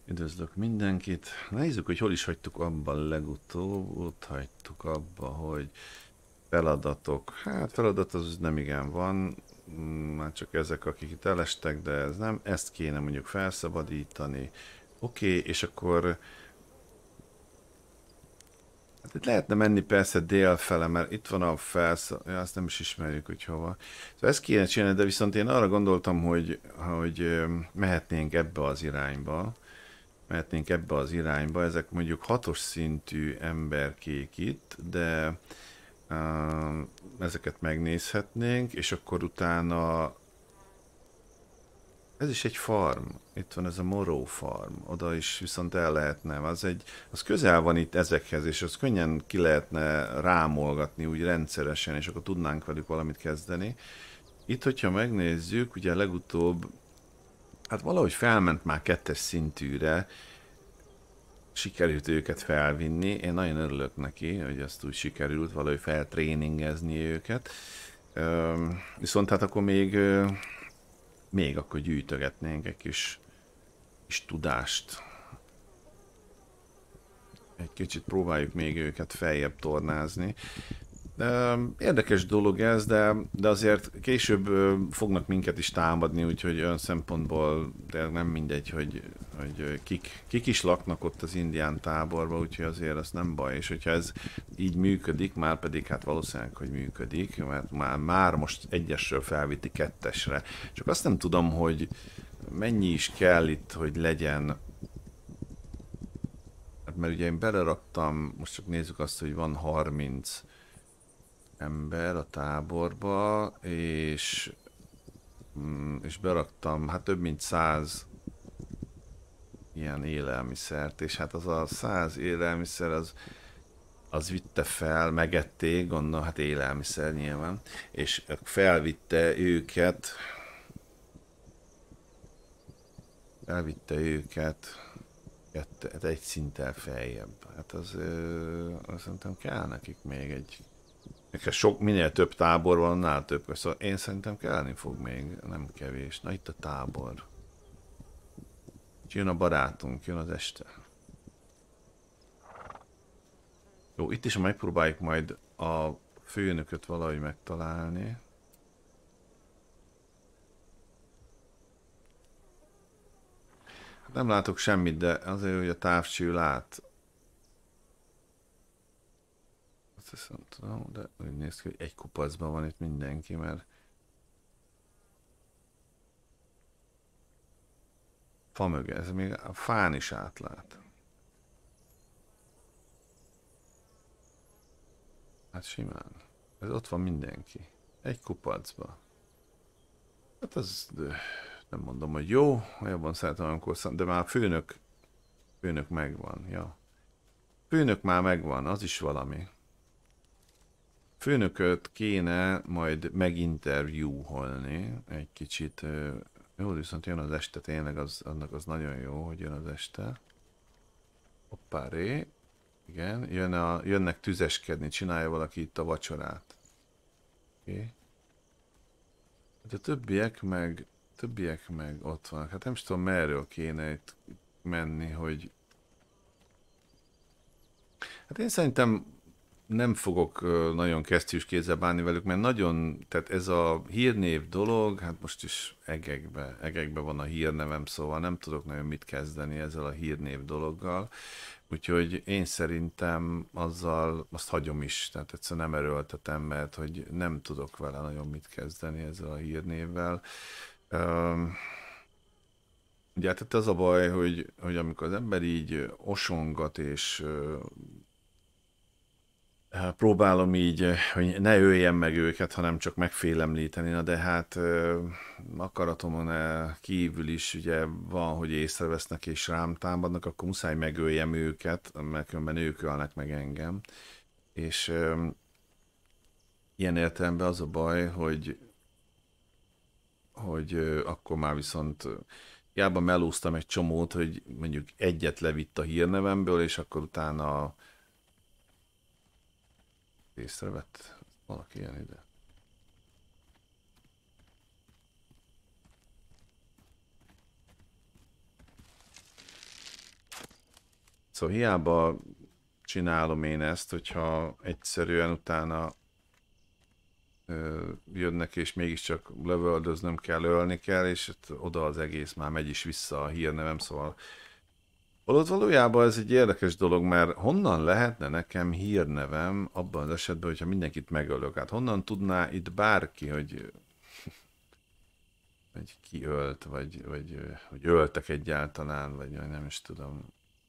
Üdvözlök mindenkit. Nézzük, hogy hol is hagytuk abban legutóbb. Ott hagytuk abba, hogy feladatok. Hát feladat az nem igen van. Már csak ezek, akik itt elestek, de ez nem. Ezt kéne mondjuk felszabadítani. Oké, és akkor hát itt lehetne menni persze délfele, mert itt van a ja, azt nem is ismerjük, hogy hova. Szóval ezt kéne csinálni, de viszont én arra gondoltam, hogy mehetnénk ebbe az irányba. Ezek mondjuk hatos szintű emberkék itt, de ezeket megnézhetnénk, és akkor utána ez is egy farm. Itt van ez a Morrow Farm. Oda is viszont el lehetne. Az közel van itt ezekhez, és az könnyen ki lehetne rámolgatni úgy rendszeresen, és akkor tudnánk velük valamit kezdeni. Itt, hogyha megnézzük, ugye legutóbb, hát valahogy felment már kettes szintűre, sikerült őket felvinni. Én nagyon örülök neki, hogy ezt úgy sikerült valahogy feltréningezni őket. Viszont hát akkor még akkor gyűjtögetnénk egy kis tudást. Egy kicsit próbáljuk még őket feljebb tornázni. Érdekes dolog ez, de azért később fognak minket is támadni, úgyhogy olyan szempontból tényleg nem mindegy, hogy kik is laknak ott az indián táborban, úgyhogy azért az nem baj, és hogyha ez így működik, már pedig hát valószínűleg, hogy működik, mert már most egyesről felvitti kettesre. Csak azt nem tudom, hogy mennyi is kell itt, hogy legyen. Hát mert ugye én beleraktam, most csak nézzük azt, hogy van 30 ember a táborba, és beraktam hát több mint 100 ilyen élelmiszert, és hát az a 100 élelmiszer az vitte fel, megették, gondolom, hát élelmiszer nyilván, és felvitte őket egy szinttel feljebb. Hát az szerintem kell nekik még minél több tábor van, annál több. Szóval én szerintem kelleni fog még, nem kevés. Na itt a tábor. Jön a barátunk, jön az este. Jó, itt is megpróbáljuk majd a főnököt valahogy megtalálni. Hát nem látok semmit, de azért, hogy a távcső lát. Azt hiszem, tudom, de úgy néz ki, hogy egy kupacban van itt mindenki, mert fa mögé, ez még a fán is átlát. Hát simán. Ez ott van mindenki. Egy kupacba. Hát az nem mondom, hogy jó, jobban szeretem, amikor de már főnök megvan, ja. Főnök már megvan, az is valami. Főnököt kéne majd meginterviewholni egy kicsit. Jó, viszont jön az este, tényleg annak az nagyon jó, hogy jön az este. Hoppáré. Igen, jönnek tüzeskedni, csinálja valaki itt a vacsorát. Oké. Okay. De többiek meg ott vannak. Hát nem is tudom, merről kéne itt menni, hogy... Hát én szerintem nem fogok nagyon kesztyűs kézzel bánni velük, mert nagyon, tehát ez a hírnév dolog, hát most is egekbe van a hírnevem, szóval nem tudok nagyon mit kezdeni ezzel a hírnév dologgal. Úgyhogy én szerintem azt hagyom is, tehát egyszerűen nem erőltetem, mert hogy nem tudok vele nagyon mit kezdeni ezzel a hírnévvel. Ugye hát itt az a baj, hogy amikor az ember így osongat, és próbálom így, hogy ne öljem meg őket, hanem csak megfélemlíteni, na de hát akaratomon kívül is ugye van, hogy észrevesznek és rám támadnak, akkor muszáj megöljem őket, mert különben ők ölnek meg engem. És ilyen értelemben az a baj, hogy akkor már viszont hiába melóztam egy csomót, hogy mondjuk egyet levitt a hírnevemből, és akkor utána észrevett valaki ilyen ide. Szóval hiába csinálom én ezt, hogyha egyszerűen utána jönnek, és mégiscsak lövöldöznöm kell, ölni kell, és oda az egész már megy is vissza a hírnevem, szóval holott valójában ez egy érdekes dolog, mert honnan lehetne nekem hírnevem abban az esetben, hogyha mindenkit megölök? Hát honnan tudná itt bárki, hogy ki ölt, vagy hogy öltek egyáltalán, vagy nem is tudom.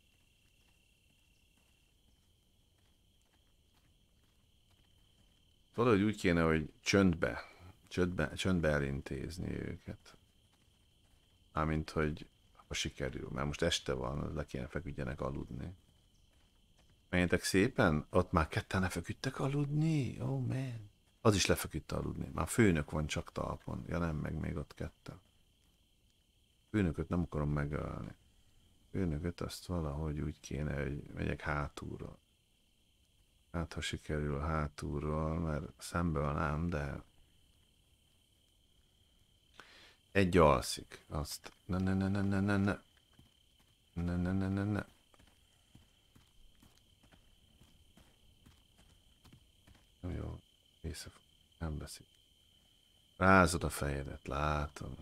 Valahogy úgy kéne, hogy csöndbe elintézni őket. Mármint, hogy ha sikerül, mert most este van, le kéne feküdjenek aludni. Menjetek szépen? Ott már ketten lefeküdtek aludni? Oh man. Az is lefeküdt aludni. Már főnök van csak talpon. Ja nem, meg még ott ketten. Főnököt nem akarom megölni. Főnököt azt valahogy úgy kéne, hogy megyek hátulra. Hát ha sikerül hátulról, mert szemből nem, de egy alszik. Azt. Ne. Ne. Jó, nem beszél. Rázod a fejedet, látom.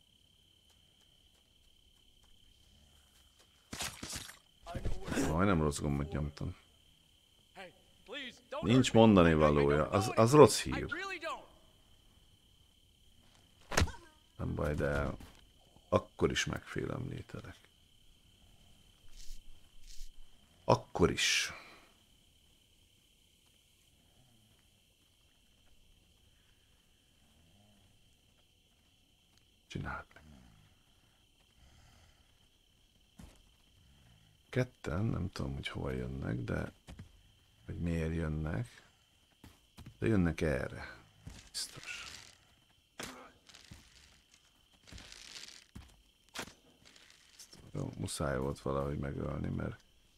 Majdnem rossz gombot nyomtam. Nincs mondani valója, az rossz hír. Nem baj, de akkor is megfélemlítelek. Akkor is. Csináld meg. Ketten, nem tudom, hogy hova jönnek, de hogy miért jönnek. De jönnek erre. Biztos. Jó, muszáj volt valahogy megölni, mert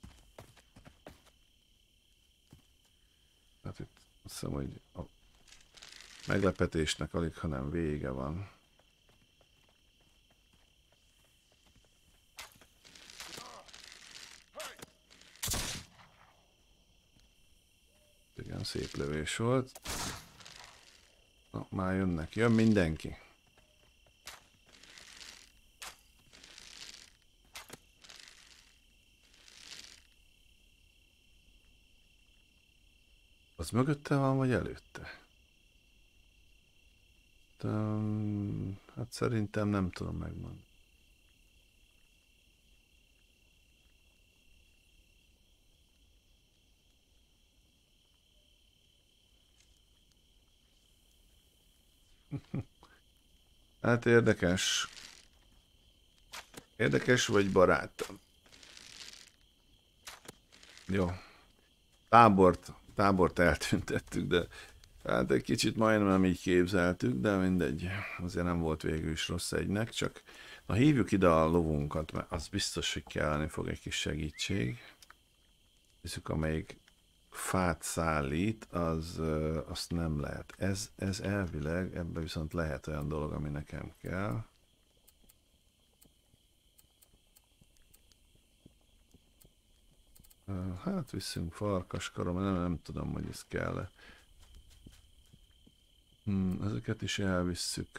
hát itt azt hiszem, hogy a meglepetésnek alig, hanem vége van. Igen, szép lövés volt. Na, már jönnek. Jön mindenki. Az mögötte van, vagy előtte? Hát szerintem nem tudom megmondani. Hát érdekes. Érdekes vagy barátom? Jó. Tábort eltüntettük, de hát egy kicsit majdnem nem így képzeltük, de mindegy. Azért nem volt végül is rossz egynek, csak na hívjuk ide a lovunkat, mert az biztos, hogy kelleni fog egy kis segítség. Nézzük, amelyik fát szállít, azt nem lehet. Ez elvileg, ebben viszont lehet olyan dolog, ami nekem kell. Hát viszünk farkaskarom, nem tudom, hogy ez kell. Ezeket is elvisszük.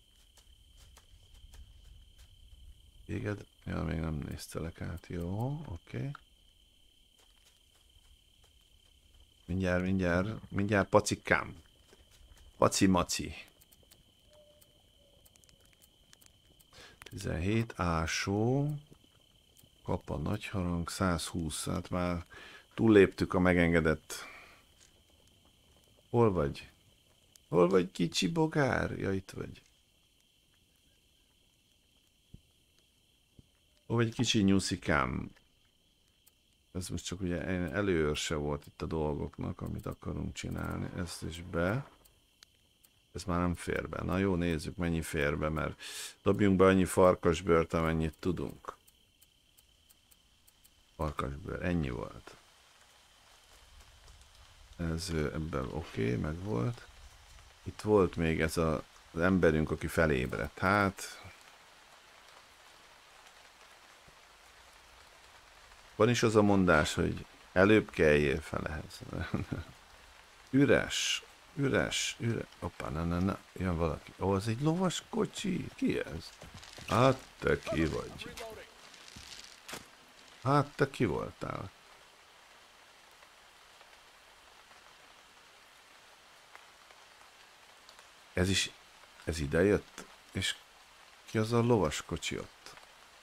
Téged? Ja, még nem néztelek át. Jó, oké. Mindjárt pacikám. Paci-maci. 17, ásó. Kap a nagy harang, 120, hát már túlléptük a megengedett. Hol vagy? Hol vagy, kicsi bogár? Ja, itt vagy. Hol vagy, kicsi nyuszikám? Ez most csak ugye előőrse volt itt a dolgoknak, amit akarunk csinálni. Ezt is be. Ez már nem fér be. Na jó, nézzük, mennyi fér be, mert dobjunk be annyi farkasbőrt, amennyit tudunk. Farkasbőr, ennyi volt. Ez ebben oké, meg volt. Itt volt még ez az emberünk, aki felébredt. Hát... Van is az a mondás, hogy előbb kelljél fel ehhez. Üres, üres. Hoppá, ne. Jön valaki. Ó, az egy lovas kocsi. Ki ez? Hát te ki vagy? Hát te ki voltál? Ez ide jött? És ki az a lovas kocsi ott?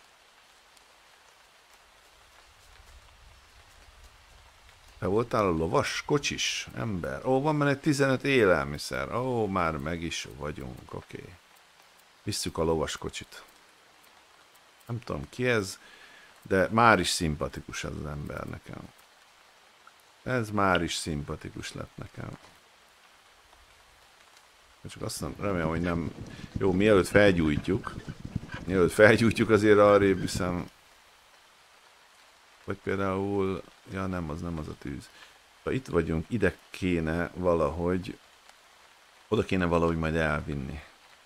Te voltál a lovas kocsis ember? Ó, van benne 15 élelmiszer. Ó, már meg is vagyunk, oké. Visszük a lovas kocsit. Nem tudom ki ez, de már is szimpatikus ez az ember nekem. Ez már is szimpatikus lett nekem. Csak azt nem, remélem, hogy nem... Jó, mielőtt felgyújtjuk, azért arrébb viszem... Vagy például... Ja, nem, az nem az a tűz. Ha itt vagyunk, ide kéne valahogy... Oda kéne valahogy majd elvinni.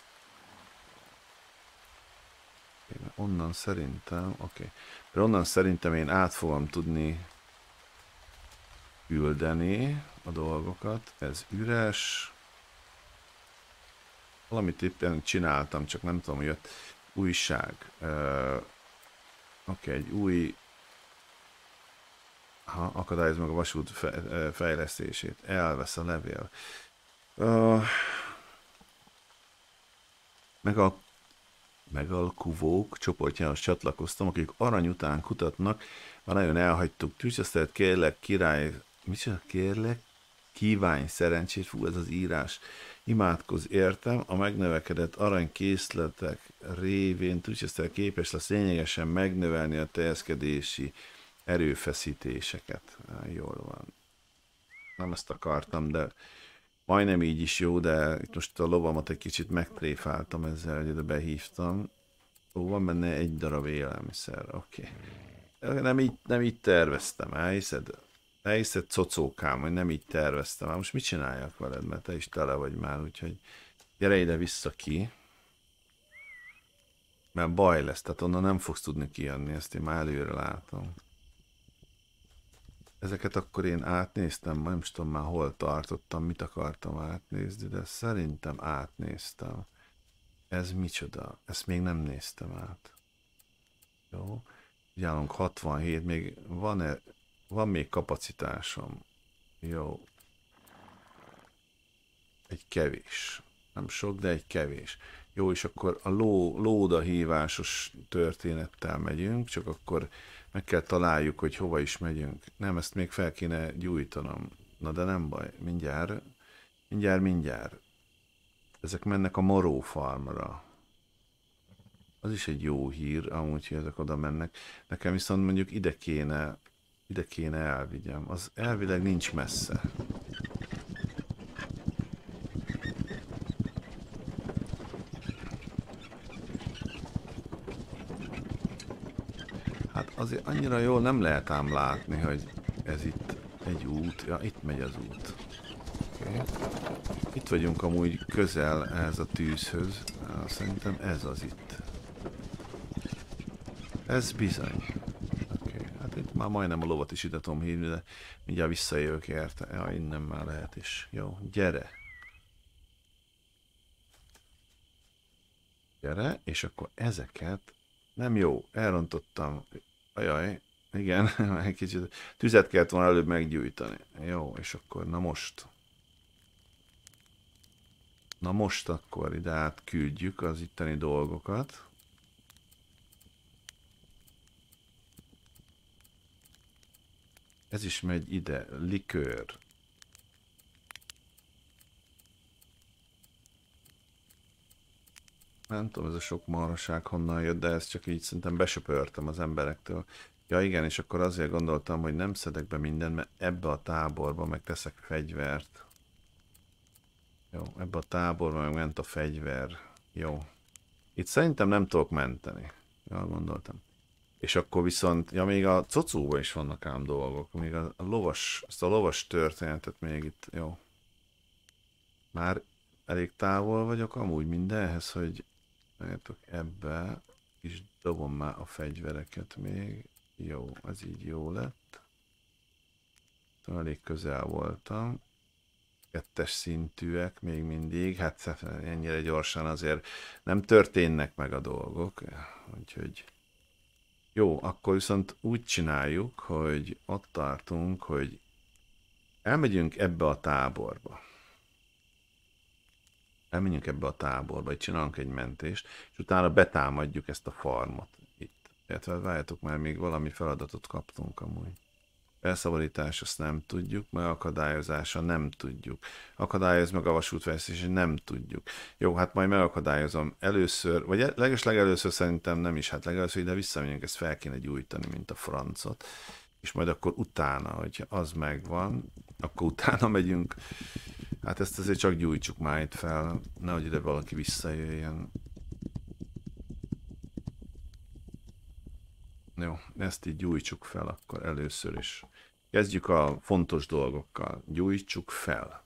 Onnan szerintem... Oké. Onnan szerintem én át fogom tudni küldeni a dolgokat. Ez üres. Valamit éppen csináltam, csak nem tudom, hogy jött újság. Oké, egy új... Akadályoz meg a vasút fejlesztését. Elvesz a levél. Megalkuvók csoportjához csatlakoztam, akik arany után kutatnak, már nagyon elhagytuk. Tűztisztelet, kérlek, király... Micsoda, kérlek? Kívánj szerencsét, fú, ez az írás. Imádkozz értem, a megnövekedett aranykészletek révén Tűztisztelet képes lesz lényegesen megnövelni a terjeszkedési erőfeszítéseket. Jól van. Nem ezt akartam, de majdnem így is jó, de itt most a lovamat egy kicsit megtréfáltam ezzel, hogy ide behívtam. Ó, van benne egy darab élelmiszer, oké. Nem így terveztem, elhiszed? Elhiszed, cocókám, hogy nem így terveztem. Most mit csináljak veled, mert te is tele vagy már, úgyhogy gyere ide vissza ki. Mert baj lesz, tehát onnan nem fogsz tudni kijönni, ezt én már előre látom. Ezeket akkor én átnéztem, nem is tudom már hol tartottam, mit akartam átnézni, de szerintem átnéztem. Ez micsoda? Ezt még nem néztem át. Jó. Figyelünk 67, még van még kapacitásom. Jó. Egy kevés. Nem sok, de egy kevés. Jó, és akkor a lóda hívásos történettel megyünk, csak akkor meg kell találjuk, hogy hova is megyünk. Nem, ezt még fel kéne gyújtanom. Na de nem baj, mindjárt. Ezek mennek a Morrow Farmra. Az is egy jó hír, amúgy, hogy ezek oda mennek. Nekem viszont mondjuk ide kéne elvigyem. Az elvileg nincs messze. Hát azért annyira jól nem lehet ám látni, hogy ez itt egy út. Ja, itt megy az út. Okay. Itt vagyunk amúgy közel ehhez a tűzhöz. Szerintem ez az itt. Ez bizony. Okay. Hát itt már majdnem a lovat is ide tudom hívni, de mindjárt visszajövök érte. Ja, innen már lehet is. Jó, gyere. Gyere, és akkor ezeket... Nem jó, elrontottam. Ajaj, igen, egy kicsit tüzet kellett volna előbb meggyújtani. Jó, és akkor na most. Na most akkor ide át küldjük az itteni dolgokat. Ez is megy ide, likőr. Nem tudom, ez a sok marhaság honnan jött, de ezt csak így szerintem besöpörtem az emberektől. Ja igen, és akkor azért gondoltam, hogy nem szedek be mindent, mert ebbe a táborba meg teszek fegyvert. Jó, ebbe a táborba meg ment a fegyver. Jó. Itt szerintem nem tudok menteni. Ja, gondoltam. És akkor viszont, ja még a cocóba is vannak ám dolgok, még a lovas, ezt a lovas történetet még itt, jó. Már elég távol vagyok amúgy mindenhez, hogy megjátok ebbe is dobom már a fegyvereket még. Jó, ez így jó lett. Elég közel voltam. Kettes szintűek még mindig. Hát ennyire gyorsan azért nem történnek meg a dolgok. Úgyhogy jó, akkor viszont úgy csináljuk, hogy ott tartunk, hogy elmegyünk ebbe a táborba. Elmenjünk ebbe a táborba, itt csinálunk egy mentést, és utána betámadjuk ezt a farmot itt. Illetve várjátok, már még valami feladatot kaptunk amúgy. Felszabadítás, azt nem tudjuk, megakadályozása nem tudjuk. Akadályoz meg a vasútvesztés, nem tudjuk. Jó, hát majd megakadályozom először, vagy legelőször szerintem nem is, hát legelőször ide visszamegyünk, ezt fel kéne gyújtani, mint a francot. És majd akkor utána, hogy az megvan, akkor utána megyünk. Hát ezt azért csak gyújtsuk már itt fel, nehogy ide valaki visszajöjjön. Jó, ezt így gyújtsuk fel akkor először is. Kezdjük a fontos dolgokkal. Gyújtsuk fel.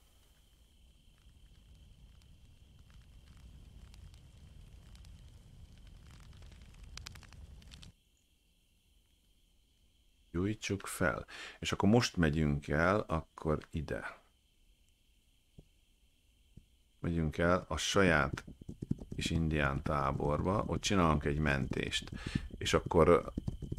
Gyújtsuk fel. És akkor most megyünk el, akkor ide. Megyünk el a saját kis indián táborba, ott csinálunk egy mentést. És akkor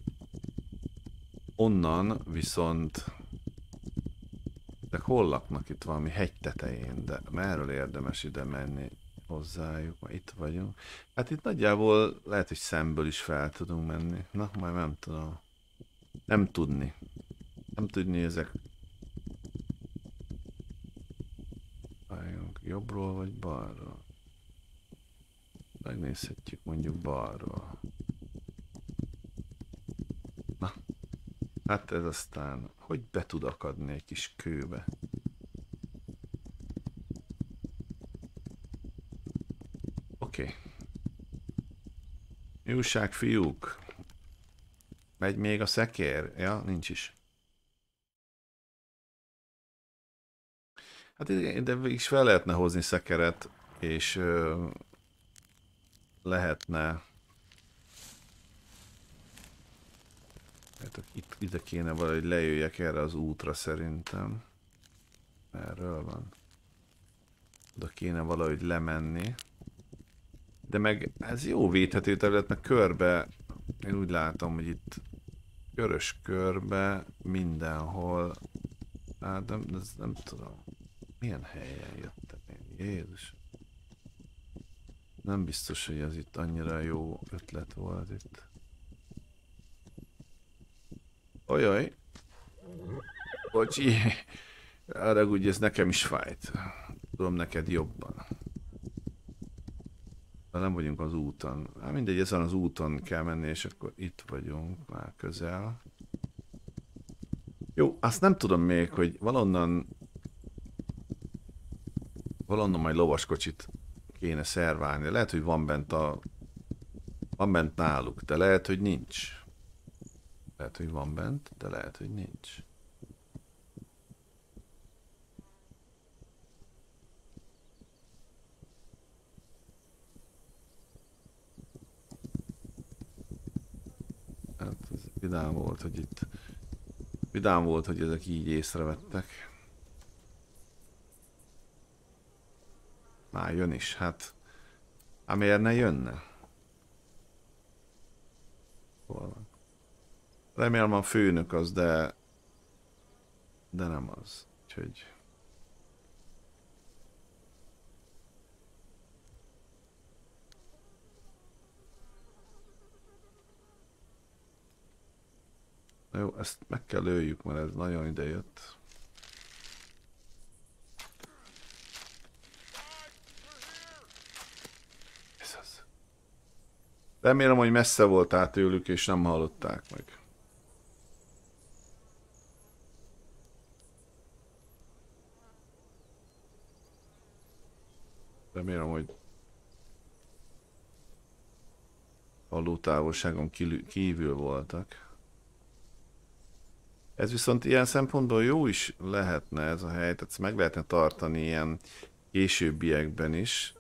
onnan viszont... De hol laknak itt valami hegy tetején, de merről érdemes ide menni hozzájuk, ma itt vagyunk. Hát itt nagyjából lehet, hogy szemből is fel tudunk menni. Na, majd nem tudom. Nem tudni. Nem tudni ezek... Álljunk jobbról vagy balról. Megnézhetjük mondjuk balról. Na, hát ez aztán... Hogy be tud akadni egy kis kőbe? Oké. Mi újság, fiúk? Megy még a szekér? Ja, nincs is. Hát ide is fel lehetne hozni szekeret, és lehetne... Hát itt ide kéne valahogy lejöjjek erre az útra szerintem. Erről van. Oda kéne valahogy lemenni. De meg ez jó védhető terület, meg körbe, én úgy látom, hogy itt körös körbe mindenhol, hát nem tudom, milyen helyen jöttem én, Jézus. Nem biztos, hogy ez itt annyira jó ötlet volt itt. Ojaj, bocsi, haragudj, ez nekem is fájt. Tudom neked jobban. De nem vagyunk az úton. Hát mindegy, ezen az úton kell menni, és akkor itt vagyunk, már közel. Jó, azt nem tudom még, hogy valonnan majd lovaskocsit kéne szerválni. Lehet, hogy van bent náluk, de lehet, hogy nincs. Lehet, hogy van bent, de lehet, hogy nincs. Hát ez vidám volt, hogy itt... Vidám volt, hogy ezek így észrevettek. Már jön is, hát... Hát miért ne jönne? Hol van? Remélem a főnök az, de... De nem az. Úgyhogy... Na jó, ezt meg kell lőjük, mert ez nagyon idejött. Ez az. Remélem, hogy messze voltál tőlük, és nem hallották meg. Remélem, hogy hallótávolságon kívül voltak. Ez viszont ilyen szempontból jó is lehetne ez a hely, tehát meg lehetne tartani ilyen későbbiekben is,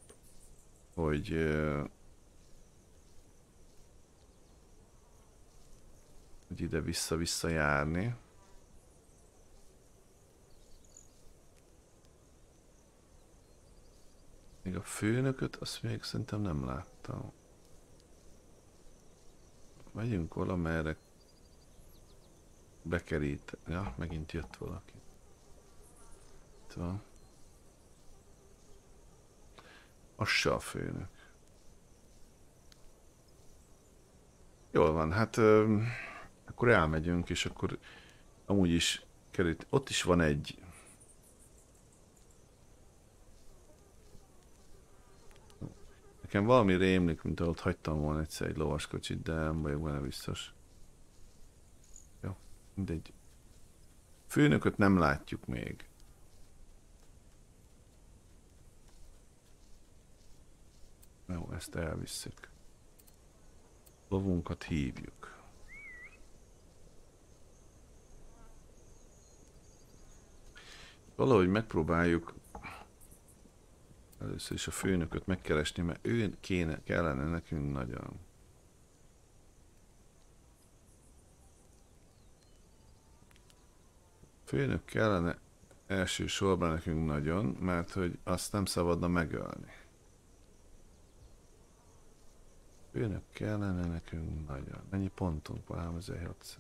hogy hogy ide vissza-vissza járni. Még a főnököt, azt még szerintem nem láttam. Megyünk valamerre. Bekerít. Ja, megint jött valaki. Itt van. Az se a főnök. Jól van, hát akkor elmegyünk, és akkor amúgy is került. Ott is van egy. Nekem valami rémlik, mint ott hagytam volna egyszer egy lovaskocsit, de nem vagyok benne biztos. Jó, mindegy. Főnököt nem látjuk még. Jó, ezt elvisszük. Lovunkat hívjuk. Valahogy megpróbáljuk először is a főnököt megkeresni, mert ő kellene nekünk nagyon. Főnök kellene elsősorban nekünk nagyon, mert hogy azt nem szabadna megölni. Főnök kellene nekünk nagyon. Mennyi pontunk van? 3600.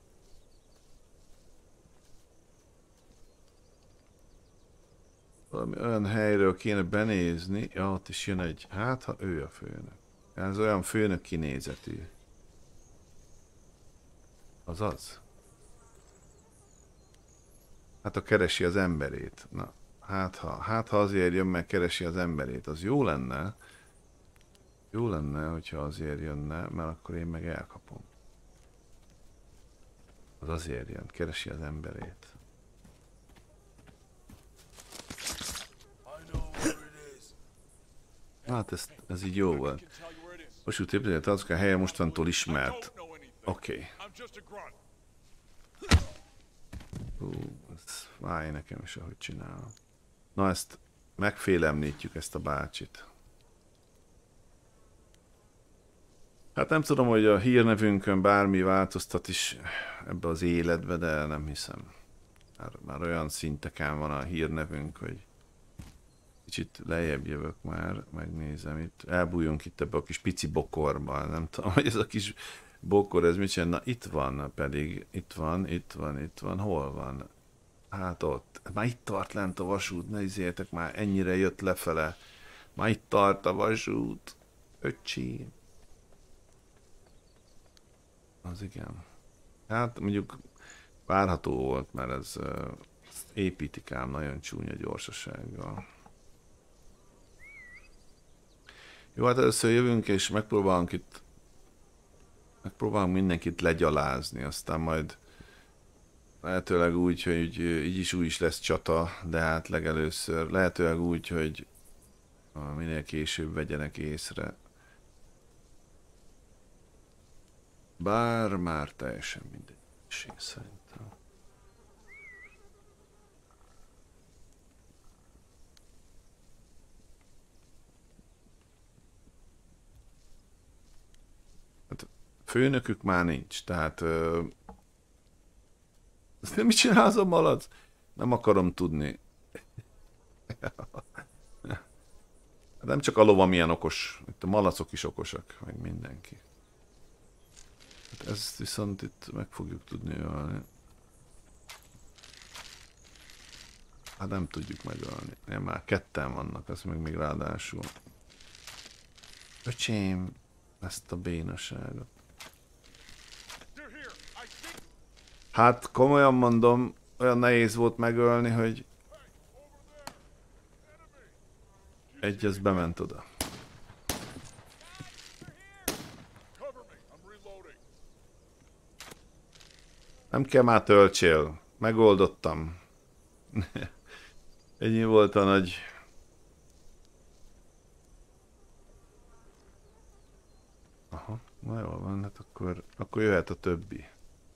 Valami olyan helyről kéne benézni, ja, ott is jön egy, hát ha ő a főnök. Ez olyan főnök kinézetű. Az az. Hát ha keresi az emberét. Na, hát ha azért jön, meg keresi az emberét, az jó lenne. Jó lenne, hogyha azért jönne, mert akkor én meg elkapom. Az azért jön, keresi az emberét. Hát ez így jó volt. Vasút épület, azok a helye mostantól ismert. Oké. Ez fáj nekem is, ahogy csinálom. Na ezt megfélemlítjük, ezt a bácsit. Hát nem tudom, hogy a hírnevünkön bármi változtat is ebbe az életbe, de nem hiszem. Már olyan szinteken van a hírnevünk, hogy kicsit lejjebb jövök már, megnézem itt. Elbújjunk itt ebbe a kis pici bokorba, nem tudom, hogy ez a kis bokor, ez mit csinál? Na itt van pedig, itt van, hol van? Hát ott. Már itt tart lent a vasút, ne izéljetek már, ennyire jött lefele. Már itt tart a vasút. Öcsi. Az igen. Hát mondjuk várható volt, mert ez építik ám nagyon csúnya gyorsasággal. Jó, hát először jövünk és megpróbálunk mindenkit legyalázni, aztán majd lehetőleg úgy, hogy így is úgy is lesz csata, de hát legelőször lehetőleg úgy, hogy minél később vegyenek észre. Bár már teljesen mindegy, szerintem. Hát főnökük már nincs, tehát... Mit csinál az a malac? Nem akarom tudni. Nem csak a lovam ilyen okos, itt a malacok is okosak, meg mindenki. Hát ezt viszont itt meg fogjuk tudni ölni. Hát nem tudjuk megölni. Nem, már ketten vannak, ez meg még ráadásul. Öcsém, ezt a bénaságot. Hát komolyan mondom, olyan nehéz volt megölni, hogy egy az bement oda. Nem kell már töltsél, megoldottam. Ennyi volt a nagy... Aha, na jól van, hát akkor jöhet a többi.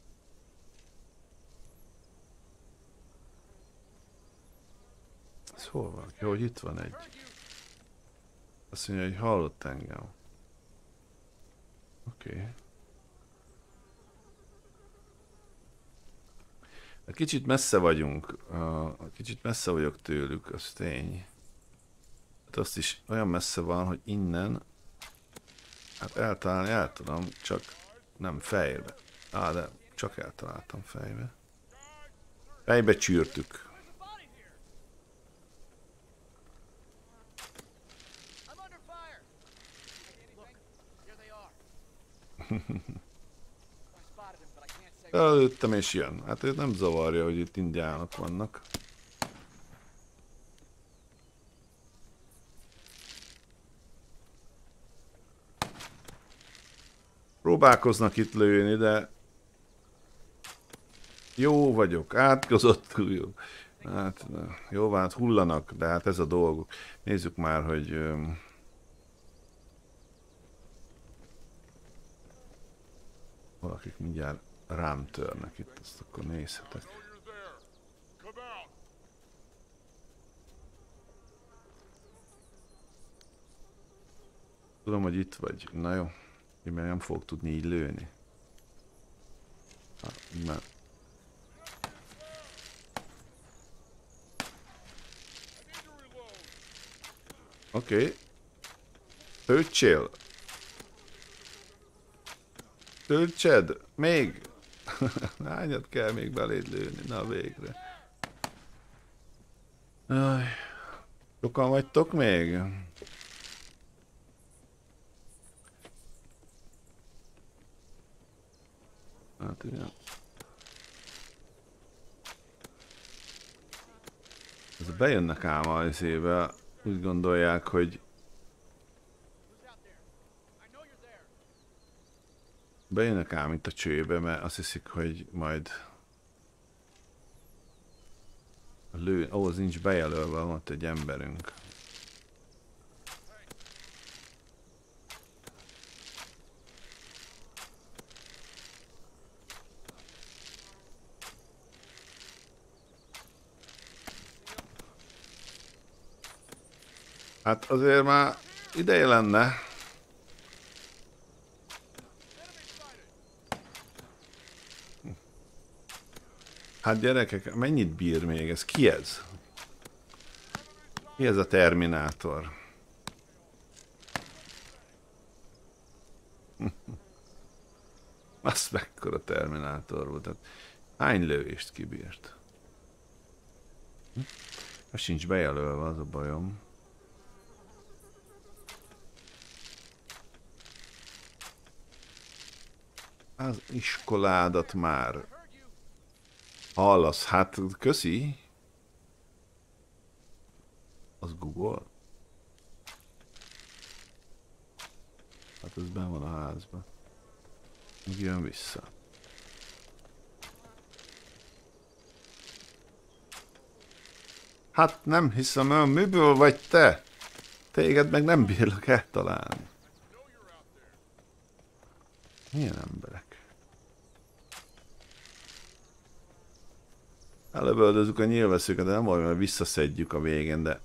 Ez hol van? Jó, hogy itt van egy. Azt mondja, hogy hallott engem. Oké. Kicsit messze vagyunk. Kicsit messze vagyok tőlük, az tény. Hát azt is olyan messze van, hogy innen... Hát eltalálni el tudom, csak nem fejbe. De csak eltaláltam fejbe. Fejbe csűrtük. Előttem és jön. Hát ez nem zavarja, hogy itt indiánok vannak. Próbálkoznak itt lőni, de... Jó vagyok, átkozottul jó. Hát jó, hát hullanak, de hát ez a dolguk. Nézzük már, hogy... Valakik mindjárt rám törnek itt, azt akkor nézhetek. Tudom, hogy itt vagy. Na jó. Én meg nem fogok tudni így lőni. Mert... Oké. Töltsél! Töltsed! Még! Hányat kell még beléd lőni? Na végre. Aj. Sokan vagytok még? Hát igen. Ez bejönnek ám a izébe, úgy gondolják, hogy bejönnek ám itt a csőbe, mert azt hiszik, hogy majd lő... Ahhoz nincs bejelölve, van ott egy emberünk. Hát azért már ideje lenne. Hát gyerekek, mennyit bír még ez? Ki ez? Ki ez a Terminátor? Az mekkora Terminátor volt. Tehát hány lövést kibírt? Ez sincs bejelölve, az a bajom. Az iskoládat már hallasz, hát köszi. Az Google? Hát ez benn van a házban. Meg jön vissza. Hát nem hiszem el, miből vagy te? Téged meg nem bírlak eltalálni. Milyen emberek? Elövöldözzük a nyilvesszőket, de nem baj, mert visszaszedjük a végén, de...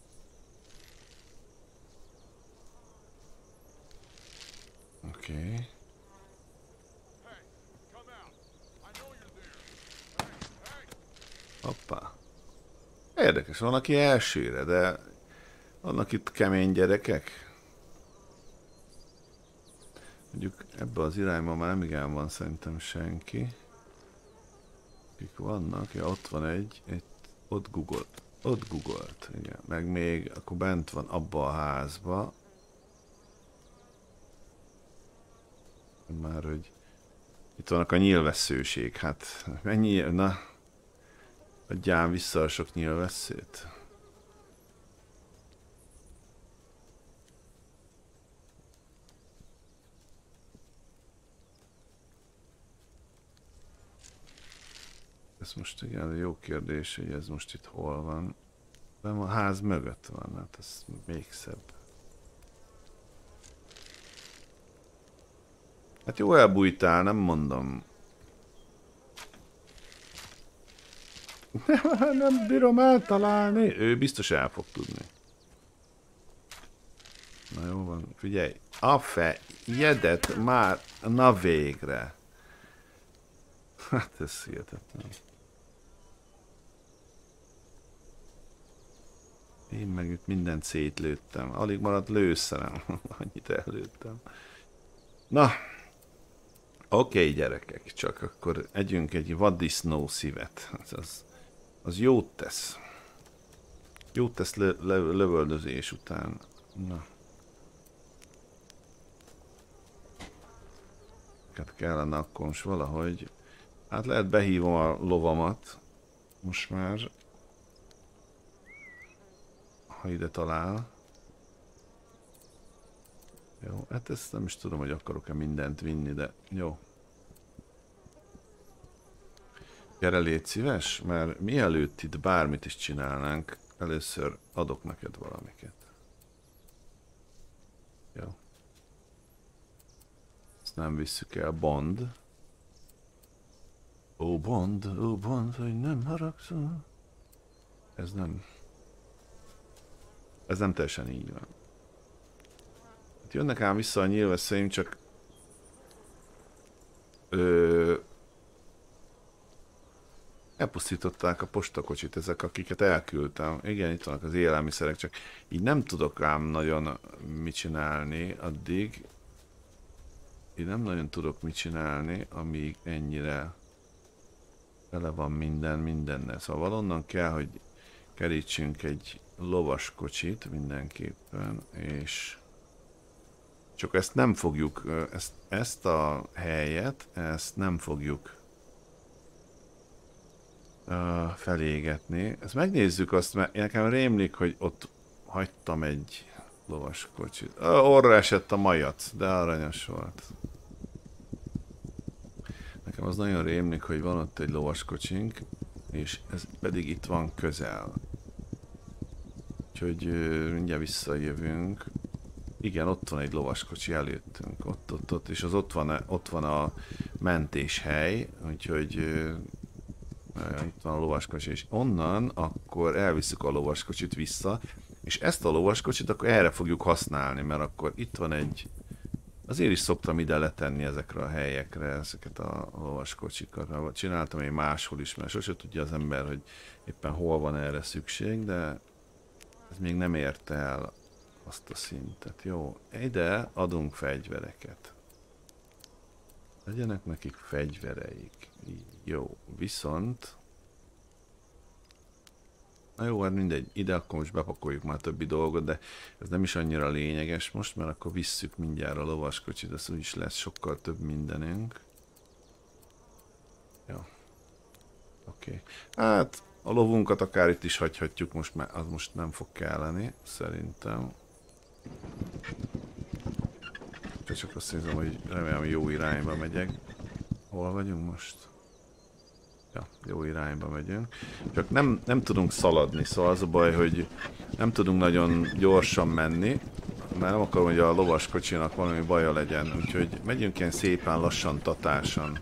Oké. Hoppá. Érdekes, van aki elsőre, de... Vannak itt kemény gyerekek. Mondjuk ebbe az irányban már nem igen van szerintem senki. Kik vannak? Ja, ott van egy ott googolt. Ott googolt, igen. Meg még akkor bent van abba a házba. Már hogy itt vannak a nyílvesszőség. Hát mennyi, na. Adjál vissza a sok nyílvesszőt. Ez most igen, jó kérdés, hogy ez most itt hol van. De a ház mögött van, hát ez még szebb. Hát jó elbújtál, nem mondom. Nem bírom eltalálni. Ő biztos el fog tudni. Na jó van, figyelj. A fejedet már, na végre. Hát ez hihetetlen. Én meg itt mindent szétlőttem. Alig maradt lőszerem. Annyit előttem. Na, oké, gyerekek, csak akkor együnk egy vaddisznó szívet. Az jót tesz. Jót tesz lövöldözés után. Na. Hát kellene akkor most valahogy... Hát lehet behívom a lovamat. Most már. Ha ide talál. Jó, hát ezt nem is tudom, hogy akarok-e mindent vinni, de jó. Gyere, légy szíves, mert mielőtt itt bármit is csinálnánk, először adok neked valamiket. Jó. Ezt nem visszük el, Bond. Ó, Bond, hogy nem haragszol. Ez nem... Ez nem teljesen így van. Hát jönnek ám vissza a nyílveszélyim, csak... Elpusztították a postakocsit ezek, akiket elküldtem. Igen, itt vannak az élelmiszerek, csak így nem tudok ám nagyon mit csinálni addig. Így nem nagyon tudok mit csinálni, amíg ennyire tele van mindennel. Szóval valonnan kell, hogy kerítsünk egy lovaskocsit mindenképpen, és csak ezt nem fogjuk, ezt a helyet, ezt nem fogjuk felégetni. Ezt megnézzük azt, mert nekem rémlik, hogy ott hagytam egy lovaskocsit. Orra esett a majac, de aranyos volt. Nekem az nagyon rémlik, hogy van ott egy lovaskocsink, és ez pedig itt van közel. Úgyhogy mindjárt visszajövünk. Igen, ott van egy lovaskocsi előttünk, ott, és az ott van a mentéshely, úgyhogy itt van a lovaskocsi, és onnan akkor elviszük a lovaskocsit vissza, és ezt a lovaskocsit akkor erre fogjuk használni, mert akkor itt van egy... Azért is szoktam ide letenni ezekre a helyekre, ezeket a lovaskocsikat. Csináltam én máshol is, mert sose tudja az ember, hogy éppen hol van erre szükség, de ez még nem érte el azt a szintet. Jó, ide adunk fegyvereket. Legyenek nekik fegyvereik. Jó, viszont... Na jó, hát mindegy, ide akkor most bepakoljuk már többi dolgot, de ez nem is annyira lényeges most, mert akkor visszük mindjárt a lovaskocsit, ez úgyis lesz sokkal több mindenünk. Jó. Oké. Hát a lovunkat akár itt is hagyhatjuk, most már az most nem fog kelleni, szerintem. Csak azt hiszem, hogy remélem jó irányba megyek. Hol vagyunk most? Ja, jó irányba megyünk. Csak nem tudunk szaladni, szóval az a baj, hogy nem tudunk nagyon gyorsan menni, mert nem akarom, hogy a lovaskocsinak valami baja legyen, úgyhogy megyünk ilyen szépen lassan, tatásan.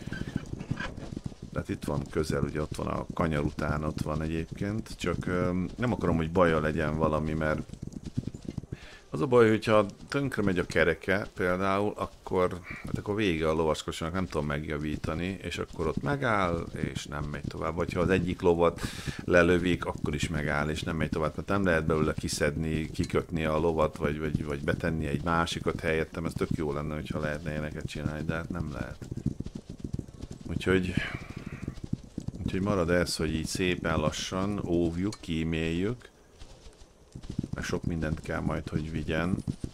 Tehát itt van közel, ugye ott van a kanyar után, ott van egyébként, csak nem akarom, hogy baja legyen valami, mert az a baj, hogyha tönkre megy a kereke például, akkor vége a lovaskocsinak, nem tudom megjavítani, és akkor ott megáll, és nem megy tovább. Vagy ha az egyik lovat lelövik, akkor is megáll, és nem megy tovább. Mert nem lehet belőle kiszedni, kikötni a lovat, vagy betenni egy másikat helyettem. Ez tök jó lenne, hogyha lehetne ilyeneket csinálni, de hát nem lehet. Úgyhogy marad ez, hogy így szépen lassan óvjuk, kíméljük, mert sok mindent kell majd, hogy vigyen.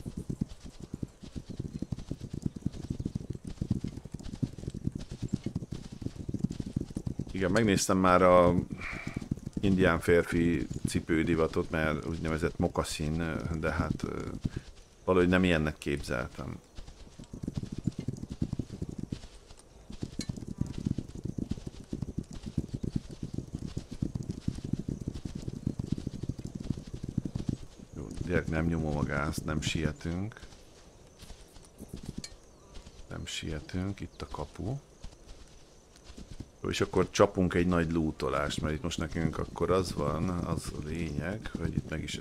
Igen, megnéztem már a indián férfi cipődivatot, mert úgynevezett mokaszin, de hát valahogy nem ilyennek képzeltem. Direkt nem nyomom a gázt, nem sietünk. Nem sietünk, itt a kapu. És akkor csapunk egy nagy lootolást, mert itt most nekünk akkor az van, az a lényeg, hogy itt meg is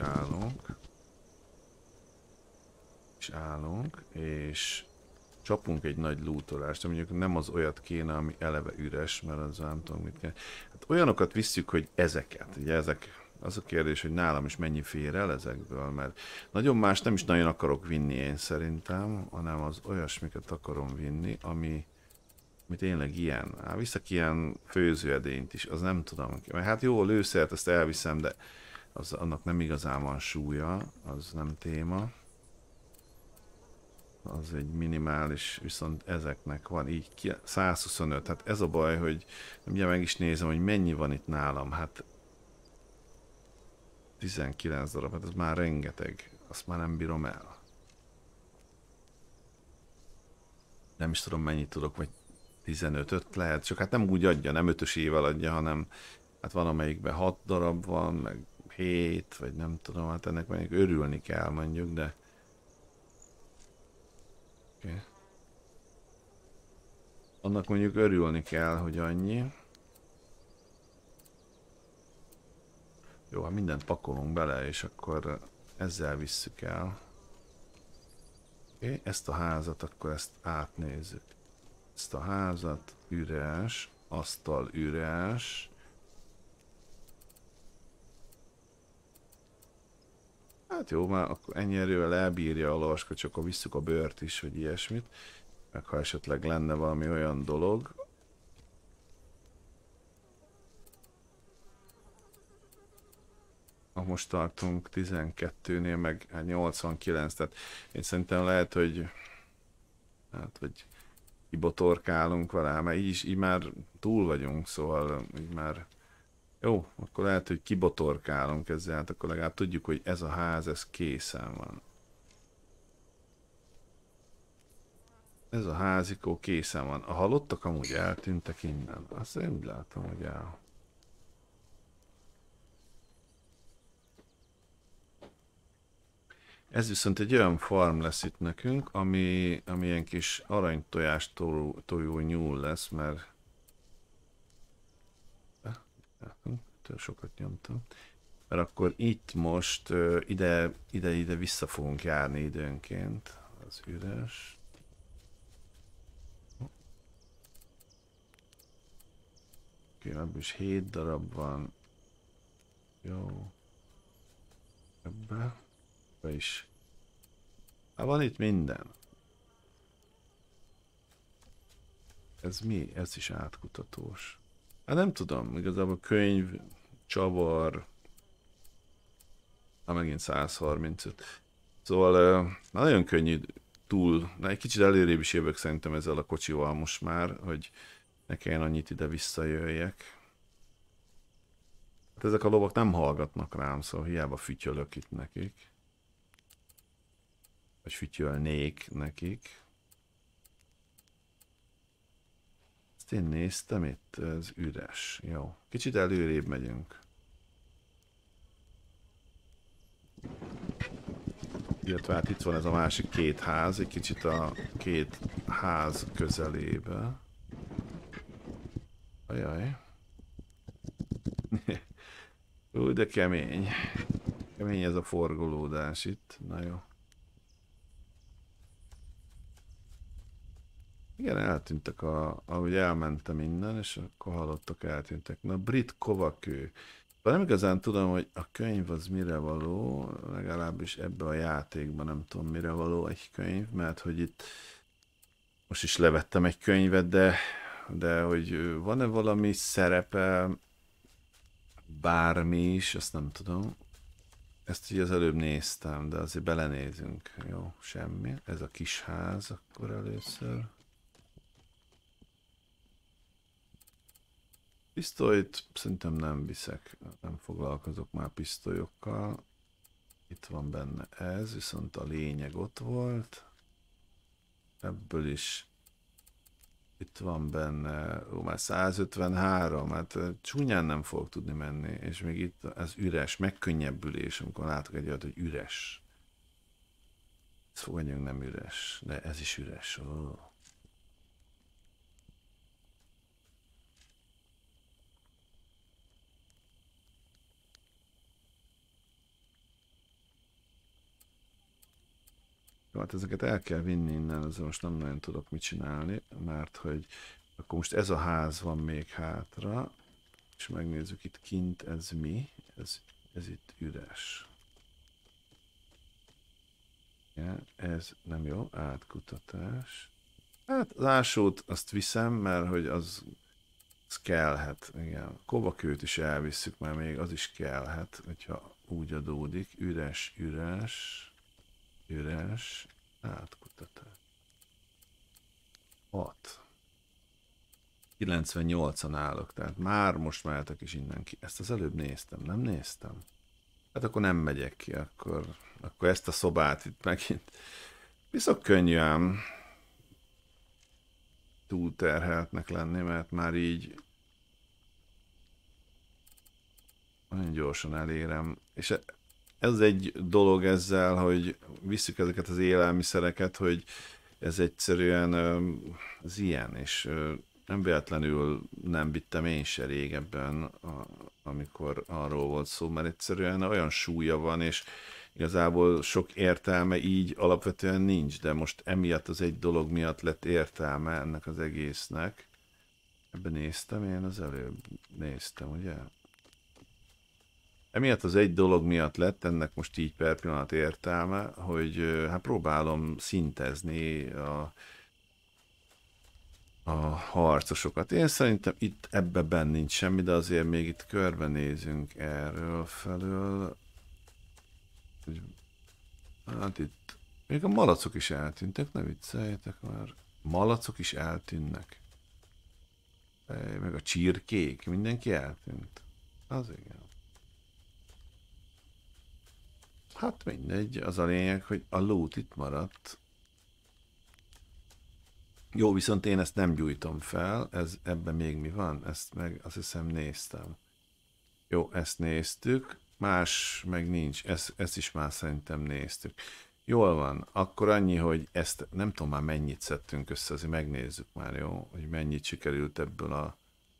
állunk. És csapunk egy nagy lootolást, de mondjuk nem az olyat kéne, ami eleve üres, mert az nem tudom mit kell. Hát olyanokat visszük, hogy ezeket, ugye ezek Az a kérdés, hogy nálam is mennyi fér el ezekből, mert nagyon más nem is nagyon akarok vinni én szerintem, hanem az olyasmiket akarom vinni, ami tényleg ilyen. Viszek ilyen főzőedényt is, az nem tudom. Mert hát jó, lőszert ezt elviszem, de annak nem igazán van súlya, az nem téma. Az egy minimális, viszont ezeknek van így 125. Hát ez a baj, hogy ugye meg is nézem, hogy mennyi van itt nálam. Hát 19 darab, hát ez már rengeteg. Azt már nem bírom el. Nem is tudom mennyit tudok, vagy 15-öt lehet, csak hát nem úgy adja, nem 5-ösével adja, hanem hát van amelyikben 6 darab van, meg 7, vagy nem tudom, hát ennek mondjuk örülni kell mondjuk, de... Okay. Annak mondjuk örülni kell, hogy annyi. Jó, hát mindent pakolunk bele, és akkor ezzel visszük el. Okay. Ezt a házat, akkor ezt átnézzük. Ezt a házat üres, asztal üres. Hát jó, már akkor ennyi erővel elbírja a lovaska, csak akkor visszük a bőrt is, vagy ilyesmit. Meg ha esetleg lenne valami olyan dolog. Most tartunk 12-nél, meg hát 89, tehát én szerintem lehet, hogy hát, vagy kibotorkálunk vele, mert így már túl vagyunk, szóval így már jó, akkor lehet, hogy kibotorkálunk ezzel, hát akkor legalább tudjuk, hogy ez a ház, ez készen van. Ez a házikó készen van. A halottak amúgy eltűntek innen. Azt én úgy látom, hogy el. Ez viszont egy olyan farm lesz itt nekünk, ami ilyen kis aranytojás tojó nyúl lesz, mert sokat nyomtam. Mert akkor itt most ide vissza fogunk járni időnként. Az üres. Oké, ebből is 7 darab van. Jó. Ebbe is. Hát van itt minden. Ez mi? Ez is átkutatós. Hát nem tudom, igazából könyv, csavar. Megint 135. Szóval nagyon könnyű túl. Egy kicsit előrébb is jövök szerintem ezzel a kocsival most már, hogy ne kelljen annyit ide visszajöjjek. Hát ezek a lovak nem hallgatnak rám, szóval hiába fütyölök itt nekik. Vagy fütyölnék nekik. Ezt én néztem itt, ez üres. Jó. Kicsit előrébb megyünk. Illetve hát itt van ez a másik két ház, egy kicsit a két ház közelébe. Ajaj. Úgy, de kemény. Kemény ez a forgolódás itt. Na jó. Igen, eltűntek, ahogy elmentem innen, és akkor hallottak, eltűntek. Na, brit kovakő. Nem igazán tudom, hogy a könyv az mire való, legalábbis ebbe a játékban nem tudom mire való egy könyv, mert hogy itt most is levettem egy könyvet, de hogy van-e valami szerepe, bármi is, azt nem tudom. Ezt így az előbb néztem, de azért belenézünk. Jó, semmi. Ez a kis ház akkor először. Pisztolyt szerintem nem viszek, nem foglalkozok már pisztolyokkal. Itt van benne ez, viszont a lényeg ott volt. Ebből is itt van benne, már 153, hát csúnyán nem fogok tudni menni, és még itt ez üres, megkönnyebbülés, amikor látok egy olyat, hogy üres. Ez fogadjunk nem üres, de ez is üres. Oh. Jó, hát ezeket el kell vinni innen, ezzel most nem nagyon tudok mit csinálni, mert hogy akkor most ez a ház van még hátra, és megnézzük itt kint, ez mi? Ez Ez itt üres. Ja, ez nem jó, átkutatás. Hát az ásót azt viszem, mert hogy az kellhet, igen. Kovakőt is elvisszük, mert még az is kellhet, hogyha úgy adódik. Üres, üres, üres, átkutatás. 6. 98-an állok, tehát már most mehetek is innen ki. Ezt az előbb néztem, nem néztem? Hát akkor nem megyek ki, akkor ezt a szobát itt megint. Viszont könnyű ám túlterheltnek lenni, mert már így nagyon gyorsan elérem. És ez egy dolog ezzel, hogy visszük ezeket az élelmiszereket, hogy ez egyszerűen az ilyen, és nem véletlenül nem vittem én se régebben, amikor arról volt szó, mert egyszerűen olyan súlya van, és igazából sok értelme így alapvetően nincs, de most emiatt az egy dolog miatt lett értelme ennek az egésznek. Ebben néztem, én az előbb néztem, ugye? Emiatt az egy dolog miatt lett ennek most így per pillanat értelme, hogy hát próbálom szintezni a harcosokat. Én szerintem itt ebben nincs semmi, de azért még itt körbenézünk erről felől. Hát itt még a malacok is eltűntek, ne vicceljetek már. Malacok is eltűnnek. Meg a csirkék, mindenki eltűnt. Az igen. Hát mindegy, az a lényeg, hogy a loot itt maradt. Jó, viszont én ezt nem gyújtom fel, ebben még mi van? Ezt meg azt hiszem néztem. Jó, ezt néztük, más meg nincs, ezt is már szerintem néztük. Jól van, akkor annyi, hogy ezt nem tudom már mennyit szedtünk össze, azért megnézzük már, jó, hogy mennyit sikerült ebből a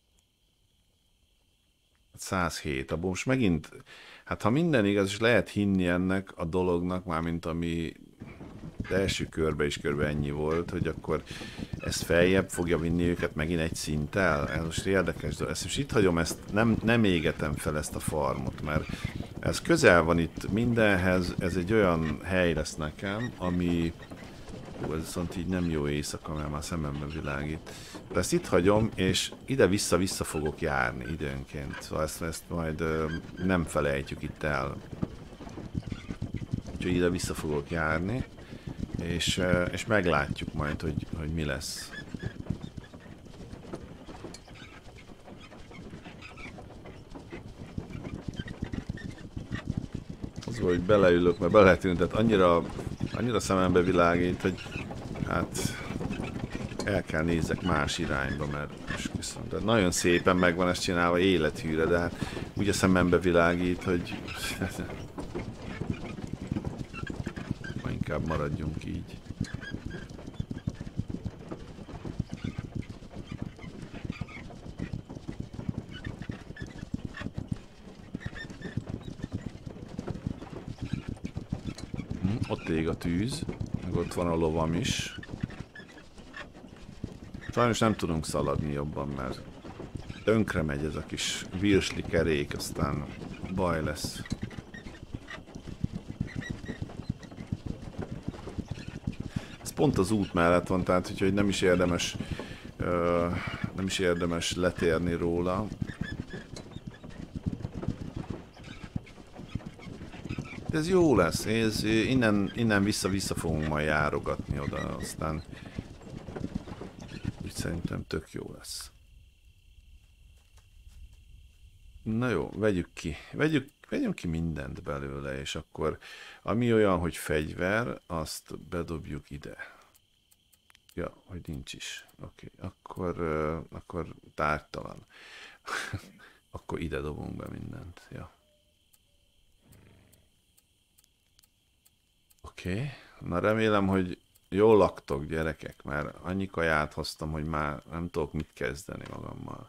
107, abból most megint, hát ha minden igaz, és lehet hinni ennek a dolognak, mármint ami az első körbe is körbe ennyi volt, hogy akkor ez feljebb fogja vinni őket megint egy szinttel. Ez most érdekes, de ezt most itt hagyom, ezt nem égetem fel ezt a farmot, mert ez közel van itt mindenhez, ez egy olyan hely lesz nekem, ami ez viszont így nem jó éjszaka, mert már szemembe világít. De ezt itt hagyom, és ide-vissza fogok járni időnként. Szóval ezt majd nem felejtjük itt el. Úgyhogy ide-vissza fogok járni, és meglátjuk majd, hogy mi lesz. Az volt, hogy beleülök, mert beletűnt, tehát annyira szemembe világít, hogy hát el kell nézzek más irányba, mert viszont nagyon szépen meg van ezt csinálva élethűre, de hát úgy a szemembe világít, hogy ma inkább maradjunk így. Ott ég a tűz, meg ott van a lovam is. Sajnos nem tudunk szaladni jobban, mert tönkre megy ez a kis virsli kerék, aztán baj lesz. Ez pont az út mellett van, tehát úgyhogy nem is érdemes letérni róla. De ez jó lesz, innen vissza fogunk majd járogatni oda, aztán úgy szerintem tök jó lesz. Na jó, vegyünk ki mindent belőle, és akkor ami olyan, hogy fegyver, azt bedobjuk ide. Ja, hogy nincs is. Oké, akkor tártalan. Akkor ide dobunk be mindent, ja. Oké, na remélem, hogy jól laktok, gyerekek, mert annyi kaját hoztam, hogy már nem tudok mit kezdeni magammal.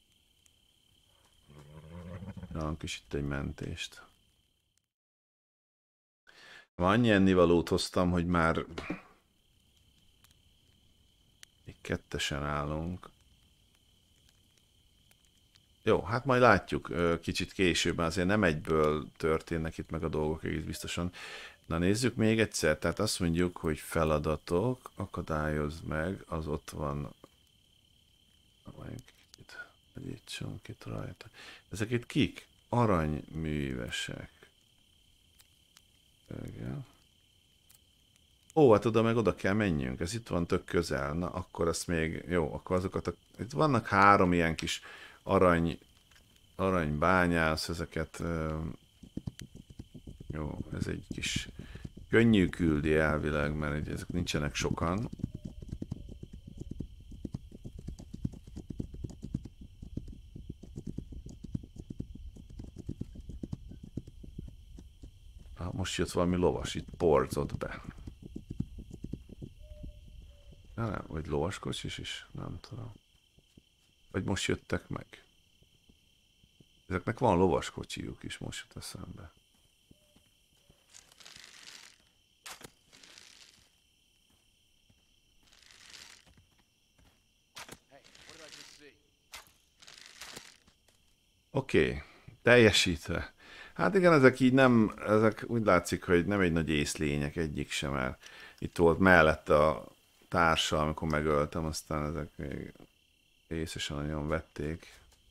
Na, kis itt egy mentést. Van annyi ennivalót hoztam, hogy már még kettesen állunk. Jó, hát majd látjuk kicsit később, azért nem egyből történnek itt meg a dolgok egész biztosan. Na nézzük még egyszer, tehát azt mondjuk, hogy feladatok, akadályozd meg, az ott van, valamelyik kicsit, egyítsunk itt rajta. Ezek itt kik? Aranyművesek. Igen. Ó, hát oda meg oda kell menjünk, ez itt van tök közel, na akkor azt még, jó, akkor azokat, itt vannak 3 ilyen kis arany, aranybányász, ezeket, jó, ez egy kis könnyű küldi elvileg, mert ugye ezek nincsenek sokan. Most jött valami lovas, itt porzott be. Nem, vagy lovaskocsis is, nem tudom. Vagy most jöttek meg. Ezeknek van lovaskocsijuk is, most jut eszembe. Oké, teljesítve. Hát igen, ezek így nem, ezek úgy látszik, hogy nem egy nagy észlények egyik sem, mert itt volt mellette a társa, amikor megöltem, aztán ezek még észesen nagyon vették.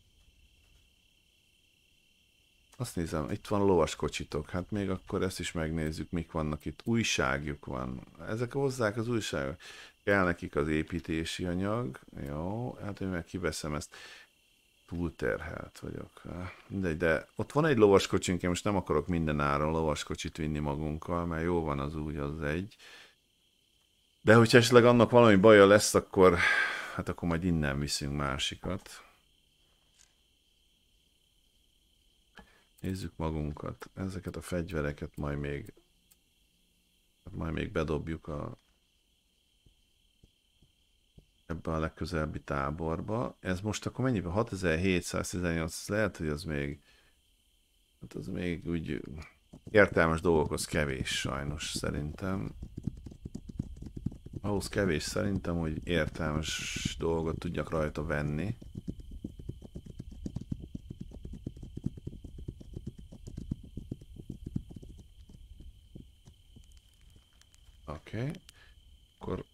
Azt nézem, itt van lovaskocsitok, hát még akkor ezt is megnézzük, mik vannak itt. Újságjuk van. Ezek hozzák az újságok. Kell nekik az építési anyag. Jó, hát én meg kiveszem ezt. Túlterhelt vagyok. Mindegy, de ott van egy lovaskocsink, én most nem akarok minden áron lovaskocsit vinni magunkkal, mert jó van az úgy, az egy. De hogyha esetleg annak valami baja lesz, akkor hát akkor majd innen viszünk másikat. Nézzük magunkat. Ezeket a fegyvereket majd még bedobjuk ebbe a legközelebbi táborba. Ez most akkor mennyiben? 6718, lehet, hogy az még, hát az még úgy értelmes dolgokhoz kevés sajnos szerintem. Ahhoz kevés szerintem, hogy értelmes dolgot tudjak rajta venni. Oké. Akkor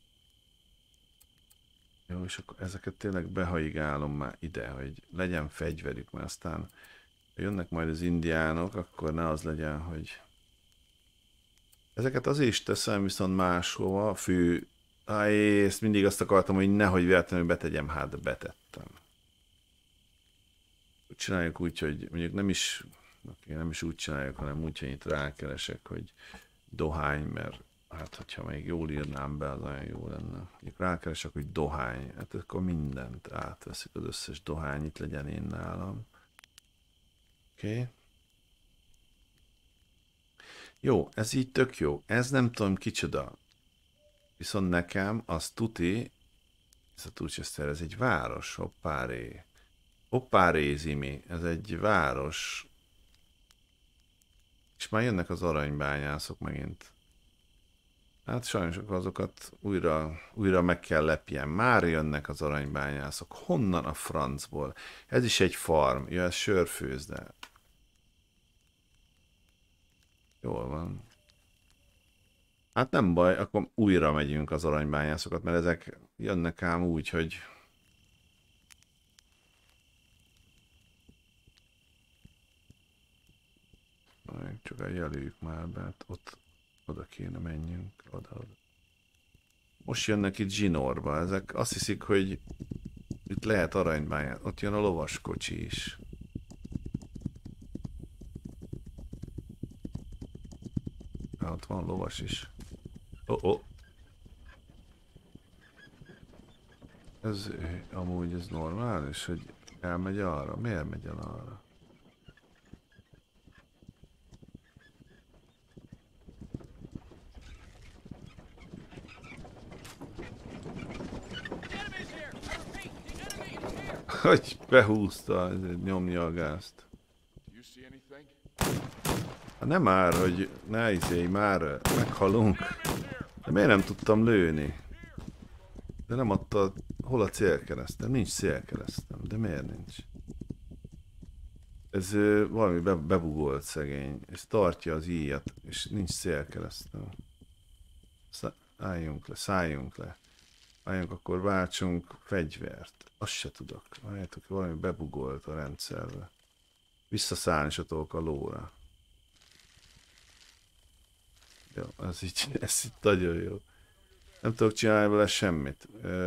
jó, és akkor ezeket tényleg behaigálom már ide, hogy legyen fegyverük, mert aztán ha jönnek majd az indiánok, akkor ne az legyen, hogy ezeket azért is teszem viszont máshova, fő... ezt mindig azt akartam, hogy nehogy véletlenül betegyem, hát betettem. Csináljuk úgy, hogy mondjuk nem is úgy csináljuk, hanem úgy, hogy itt rákeresek, hogy dohány, mert hát, hogyha még jól írnám be, az olyan jó lenne. Mondjuk rákeresek, hogy dohány, hát akkor mindent átveszik, az összes dohány itt legyen én nálam. Oké. Jó, ez így tök jó. Ez nem tudom kicsoda. Viszont nekem az tuti, ez a Tulchester, ez egy város, hoppáré. Hoppáré Zimi, ez egy város. És már jönnek az aranybányászok megint. Hát sajnos azokat újra meg kell lepjem. Már jönnek az aranybányászok. Honnan a francból? Ez is egy farm. Ja, ez sörfőzde. Jól van. Hát nem baj, akkor újra megyünk az aranybányászokat, mert ezek jönnek ám úgy, hogy... Csak jelöljük már be, hát ott oda kéne menjünk, oda. Most jönnek itt zsinórba, ezek azt hiszik, hogy itt lehet aranybányás. Ott jön a lovaskocsi is. Ott van lovas is. Ez amúgy ez normális, hogy elmegy arra? Miért megy el arra? Hogy behúzta, nyomja a gázt. Hát nem már, hogy ne izélj, már meghalunk. De miért nem tudtam lőni? De nem adta, hol a célkeresztem? Nincs célkeresztem, de miért nincs? Ez valami bebugolt szegény, és tartja az íjat, és nincs szélkeresztül. Szálljunk le. Álljunk, akkor váltsunk fegyvert. Azt se tudok. Várjátok, valami bebugolt a rendszerbe. Visszaszállni se tudok a lóra. Jó, ez így nagyon jó. Nem tudok csinálni vele semmit.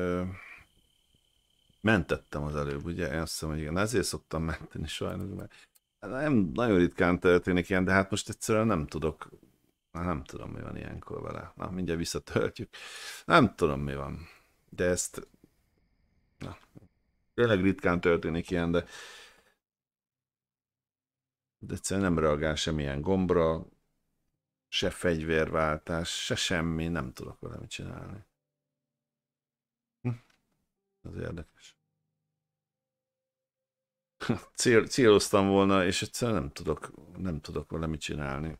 Mentettem az előbb, ugye? Én azt hiszem, hogy igen. Ezért szoktam menteni sajnos, mert nem nagyon ritkán történik ilyen, de hát most egyszerűen nem tudok. Nem tudom, mi van ilyenkor vele. Na, mindjárt visszatöltjük. Nem tudom, mi van. De ezt... Na, tényleg ritkán történik ilyen, de egyszerűen nem reagál semmilyen gombra, se fegyverváltás, se semmi, nem tudok vele mit csinálni. Ez érdekes. Céloztam volna, és egyszerűen nem tudok vele mit csinálni.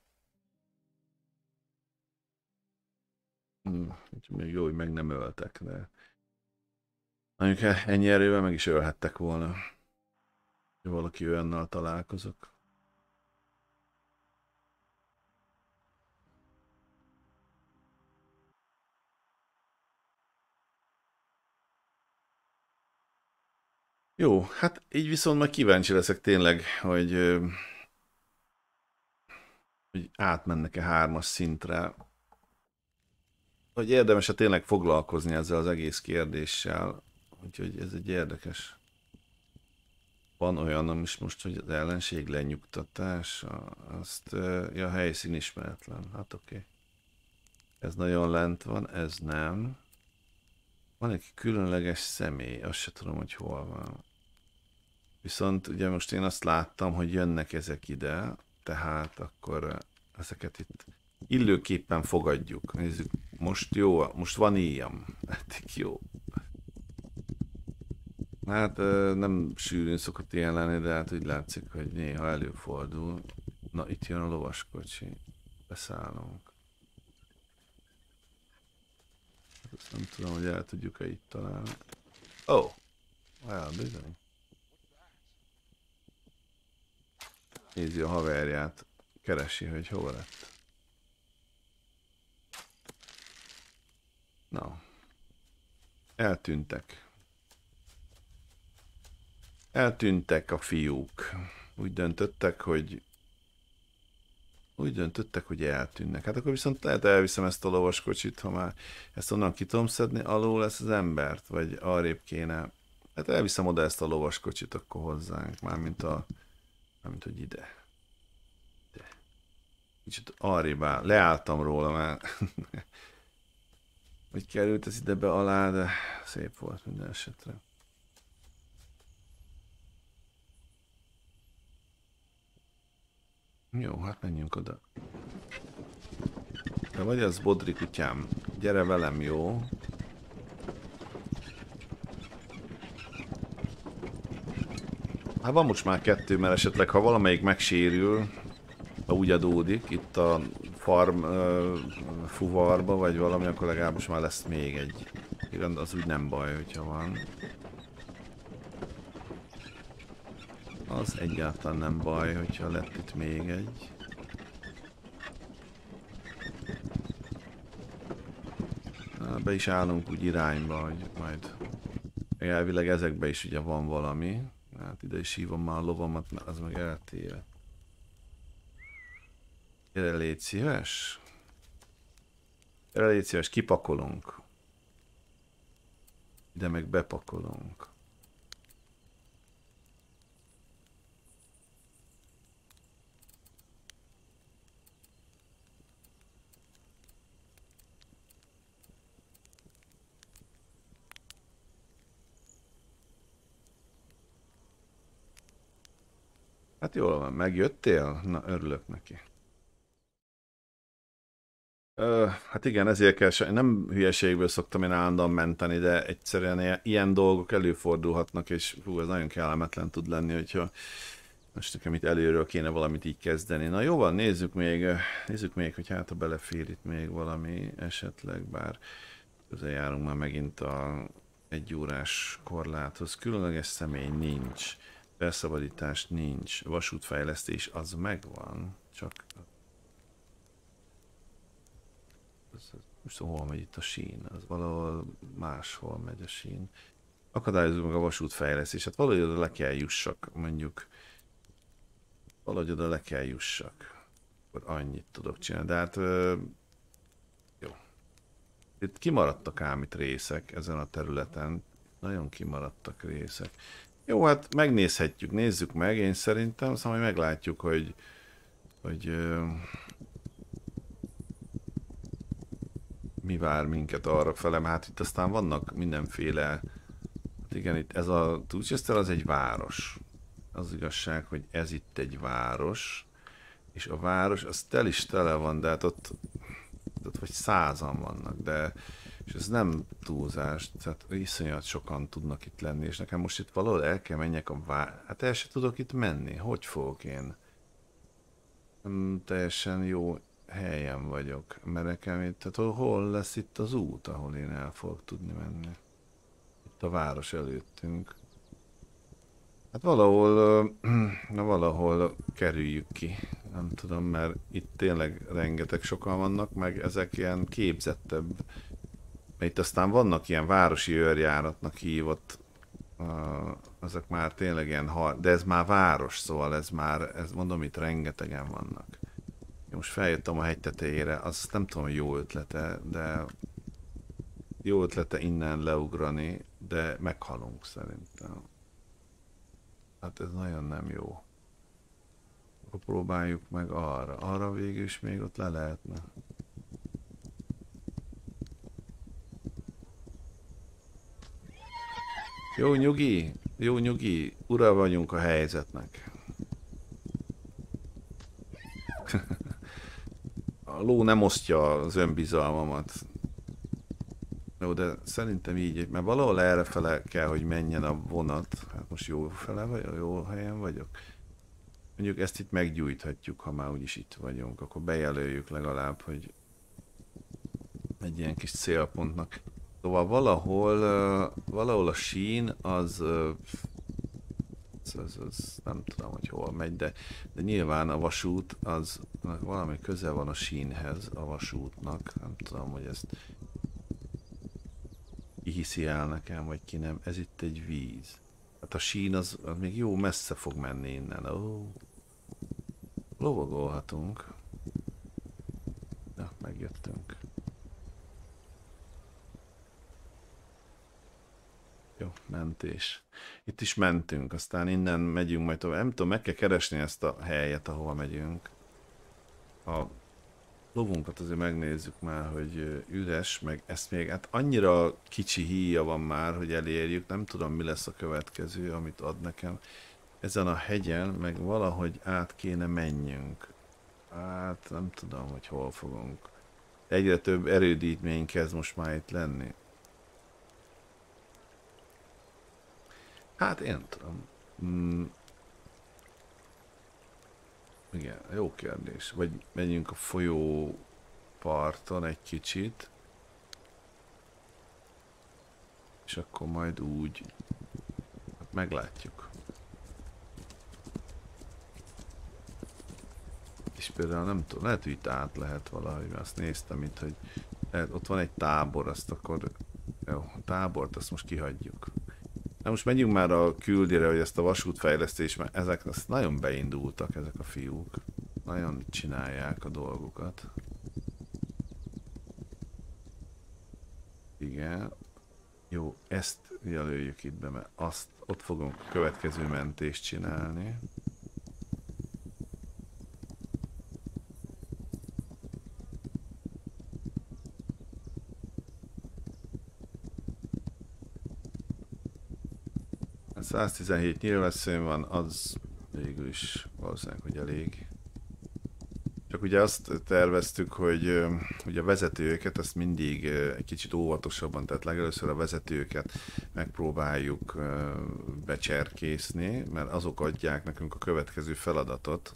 Még jó, hogy meg nem öltek, de mondjuk ennyi erővel meg is ölhettek volna. Ha valaki olyannal találkozok. Jó, hát így viszont meg kíváncsi leszek tényleg, hogy átmennek-e 3-as szintre. Hogy érdemes-e tényleg foglalkozni ezzel az egész kérdéssel. Úgyhogy ez egy érdekes. Van olyan is most, hogy az ellenség lenyugtatása, azt a helyszín ismeretlen. Hát oké. Ez nagyon lent van, ez nem. Van egy különleges személy, azt se tudom, hogy hol van. Viszont ugye most én azt láttam, hogy jönnek ezek ide, tehát akkor ezeket itt illőképpen fogadjuk. Nézzük, most jó, most van íjam. Eddig jó. Hát nem sűrűn szokott ilyen lenni, de hát úgy látszik, hogy néha előfordul. Na, itt jön a lovaskocsi. Beszállunk. Hát azt nem tudom, hogy el tudjuk-e itt találni. Oh! Well, bizony. Nézi a haverját. Keresi, hogy hova lett. Na. Eltűntek. Eltűntek a fiúk. Úgy döntöttek, hogy eltűnnek. Hát akkor viszont lehet elviszem ezt a lovaskocsit, ha már ezt onnan ki tudom szedni, alul lesz az embert, vagy arrébb kéne. Hát elviszem oda ezt a lovaskocsit akkor hozzánk, mármint hogy ide. Kicsit arrébb áll. Leálltam róla már. Hogy került ez ide be alá, de szép volt minden esetre. Jó, hát menjünk oda. De vagy az Bodri kutyám? Gyere velem, jó? Hát van most már 2, mert esetleg ha valamelyik megsérül, ha úgy adódik, itt a farm fuvarba, vagy valami, akkor legalább most már lesz még egy. Igen, az úgy nem baj, hogyha van. Az egyáltalán nem baj, hogyha lett itt még egy. Be is állunk úgy irányba, hogy majd elvileg ezekbe is ugye van valami. Hát ide is hívom már a lovamat, mert az meg eltéve. Gyere, légy szíves. Gyere, légy szíves, kipakolunk. Ide meg bepakolunk. Hát jól van, megjöttél? Na, örülök neki. Hát igen, ezért kell, nem hülyeségből szoktam én állandóan menteni, de egyszerűen ilyen dolgok előfordulhatnak, és hú, ez nagyon kellemetlen tud lenni, hogyha most nekem itt előről kéne valamit így kezdeni. Na jó van, nézzük még, hogy hát ha belefér itt még valami esetleg, bár közel járunk már megint a 1 órás korláthoz. Különleges személy nincs. Felszabadítás nincs. Vasútfejlesztés az megvan. Csak... Most hol megy itt a sín? Az valahol máshol megy a sín. Akadályozunk meg a vasútfejlesztés. Hát valahogy oda le kell jussak, mondjuk. Valahogy oda le kell jussak. Akkor annyit tudok csinálni. De hát... jó. Itt kimaradtak ám itt részek ezen a területen. Nagyon kimaradtak részek. Jó, hát megnézhetjük, nézzük meg, én szerintem, aztán majd meglátjuk, hogy mi vár minket arra fele, mert hát itt aztán vannak mindenféle, hát igen, itt ez a Tulchester az egy város. Az igazság, hogy ez itt egy város, és a város az tel is tele van, de hát ott vagy 100-an vannak, de és ez nem túlzás, tehát iszonyat sokan tudnak itt lenni, és nekem most itt valahol el kell menjek hát el se tudok itt menni, hogy fogok én? Nem teljesen jó helyen vagyok, mert nekem itt, tehát hol lesz itt az út, ahol én el fogok tudni menni? Itt a város előttünk. Hát valahol, na valahol kerüljük ki, nem tudom, mert itt tényleg rengeteg sokan vannak, meg ezek ilyen képzettebb. Itt aztán vannak ilyen városi őrjáratnak hívott, azok már tényleg ilyen, de ez már város, szóval ez mondom, itt rengetegen vannak. Én most feljöttem a hegy tetejére, azt nem tudom, hogy jó ötlete, de jó ötlete innen leugrani, de meghalunk szerintem. Hát ez nagyon nem jó. Akkor próbáljuk meg arra. Arra végül is még ott le lehetne. Jó nyugi, ura vagyunk a helyzetnek. A ló nem osztja az önbizalmamat. Jó, de szerintem így, mert valahol errefele kell, hogy menjen a vonat. Hát most jó fele vagy, jó helyen vagyok. Mondjuk ezt itt meggyújthatjuk, ha már úgyis itt vagyunk. Akkor bejelöljük legalább, hogy egy ilyen kis célpontnak. Szóval valahol a sín az nem tudom, hogy hol megy, de nyilván a vasút az valami köze van a sínhez, a vasútnak. Nem tudom, hogy ezt ki hiszi el nekem, vagy ki nem. Ez itt egy víz. Hát a sín az még jó messze fog menni innen. Ó, lovagolhatunk. Ja, megjöttünk. Jó, mentés. Itt is mentünk, aztán innen megyünk majd tovább. Nem tudom, meg kell keresni ezt a helyet, ahova megyünk. A lovunkat azért megnézzük már, hogy üres, meg ezt még, hát annyira kicsi híja van már, hogy elérjük, nem tudom, mi lesz a következő, amit ad nekem. Ezen a hegyen, meg valahogy át kéne menjünk. Hát nem tudom, hogy hol fogunk. Egyre több erődítmény kezd most már itt lenni. Hát én tudom. Igen, jó kérdés. Vagy menjünk a folyó parton egy kicsit. És akkor majd úgy... Hát meglátjuk. És például nem tudom, lehet, hogy itt át lehet valahogy, mert azt néztem itt, hogy lehet, ott van egy tábor, azt akkor... Jó, a tábort azt most kihagyjuk. Na most menjünk már a küldire, hogy ezt a vasútfejlesztés, mert ezek nagyon beindultak, ezek a fiúk. Nagyon csinálják a dolgokat. Igen. Jó, ezt jelöljük itt be, mert ott fogunk a következő mentést csinálni. A 117 nyílvesszőn van, az végül is valószínűleg, hogy elég. Csak ugye azt terveztük, hogy ugye a vezetőket azt mindig egy kicsit óvatosabban, tehát legelőször a vezetőket megpróbáljuk becserkészni, mert azok adják nekünk a következő feladatot.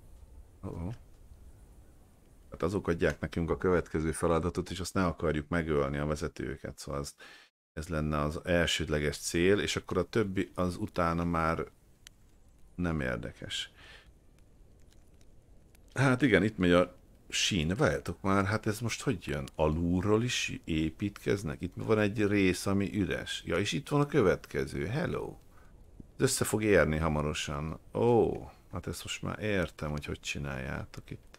Hát azok adják nekünk a következő feladatot, és azt ne akarjuk megölni a vezetőket, szóval ez lenne az elsődleges cél, és akkor a többi az utána már nem érdekes. Hát igen, itt megy a sín, várjátok már, hát ez most hogy jön? Alulról is építkeznek? Itt van egy rész, ami üres. Ja, és itt van a következő, hello. Ez össze fog érni hamarosan. Ó, hát ezt most már értem, hogy hogy csináljátok itt.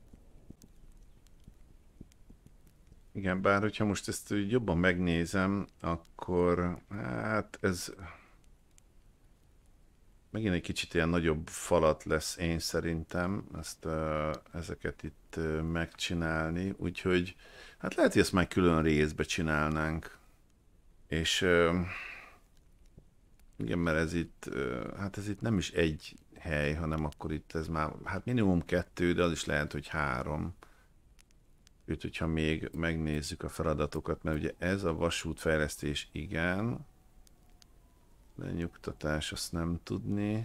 Igen, bár hogyha most ezt úgy jobban megnézem, akkor hát ez megint egy kicsit ilyen nagyobb falat lesz én szerintem, ezt, ezeket itt megcsinálni, úgyhogy hát lehet, hogy ezt már külön részbe csinálnánk, és igen, mert ez itt, hát ez itt nem is egy hely, hanem akkor itt ez már, hát minimum kettő, de az is lehet, hogy három. Őt, hogyha még megnézzük a feladatokat, mert ugye ez a vasútfejlesztés, igen, lenyugtatás, azt nem tudni.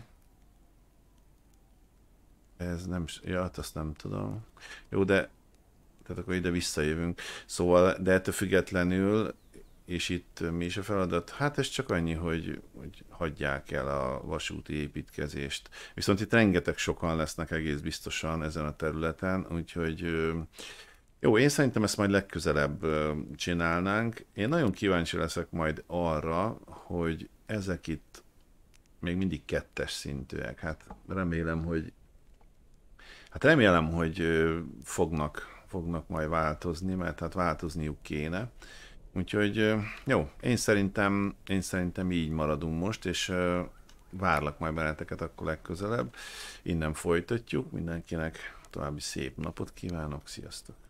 Ez nem, ja, hát azt nem tudom. Jó, de, tehát akkor ide visszajövünk. Szóval, de ettől függetlenül, és itt mi is a feladat? Hát ez csak annyi, hogy hagyják el a vasúti építkezést. Viszont itt rengeteg sokan lesznek egész biztosan ezen a területen, úgyhogy jó, én szerintem ezt majd legközelebb csinálnánk. Én nagyon kíváncsi leszek majd arra, hogy ezek itt még mindig kettes szintűek. Remélem, hogy fognak majd változni, mert hát változniuk kéne. Úgyhogy jó, én szerintem így maradunk most, és várlak majd benneteket akkor legközelebb. Innen folytatjuk, mindenkinek további szép napot kívánok, sziasztok!